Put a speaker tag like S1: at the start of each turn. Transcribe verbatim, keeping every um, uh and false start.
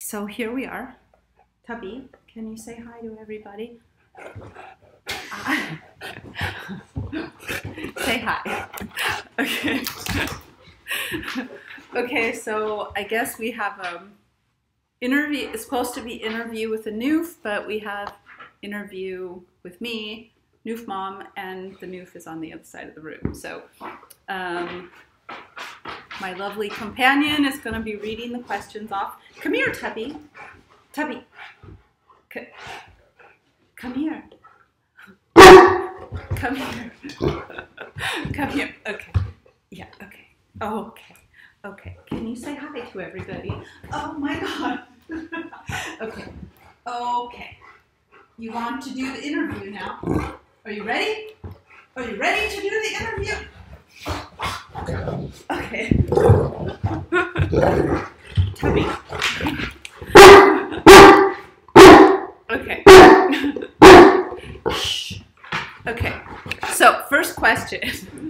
S1: So here we are. Tubby, can you say hi to everybody? Uh, say hi. Okay. Okay, so I guess we have um interview. It's supposed to be interview with the Newf, but we have interview with me, Newf mom, and the Newf is on the other side of the room. So um, my lovely companion is going to be reading the questions off. Come here, Tubby. Tubby. C come here. Come here. Come here. Okay. Yeah, okay. Oh, okay. Okay. Can you say hi to everybody? Oh my God. Okay. Okay. You want to do the interview now? Are you ready? Are you ready to do the interview? Okay. Tubby. Okay. Shh. Okay. So, first question.